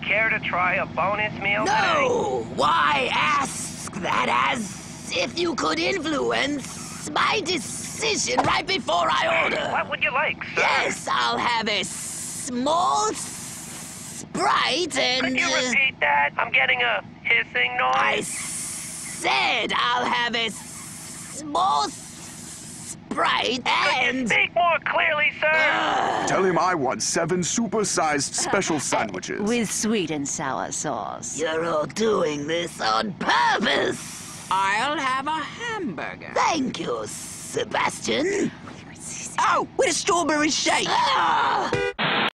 Care to try a bonus meal today? No! Why ask that as if you could influence my decision right before I order? What would you like, sir? Yes, I'll have a small Sprite and... Could you repeat that? I'm getting a hissing I noise. said I'll have a small Sprite Could you and... speak more clearly, sir? Tell him I want 7 super-sized special sandwiches. With sweet and sour sauce. You're all doing this on purpose. I'll have a hamburger. Thank you, Sebastian. Oh, with a strawberry shake. Ah!